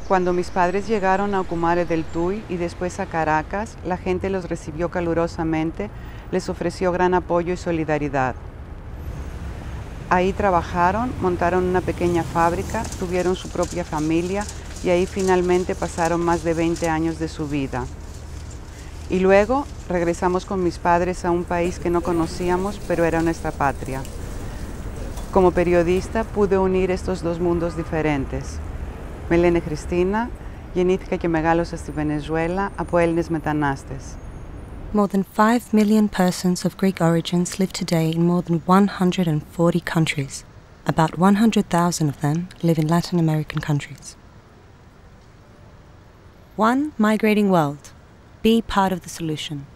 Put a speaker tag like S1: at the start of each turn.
S1: Cuando mis padres llegaron a Ocumare del Tuy y después a Caracas, la gente los recibió calurosamente, les ofreció gran apoyo y solidaridad. Ahí trabajaron, montaron una pequeña fábrica, tuvieron su propia familia y ahí finalmente pasaron más de 20 años de su vida. Y luego regresamos con mis padres a un país que no conocíamos, pero era nuestra patria. Como periodista pude unir estos dos mundos diferentes. Με λένε Χριστίνα, γεννήθηκα και μεγάλωσα στη Βενεζουέλα από Έλληνες μετανάστες.
S2: More than 5 million persons of Greek origins live today in more than 140 countries. About 100,000 of them live in Latin American countries. One migrating world. Be part of the solution.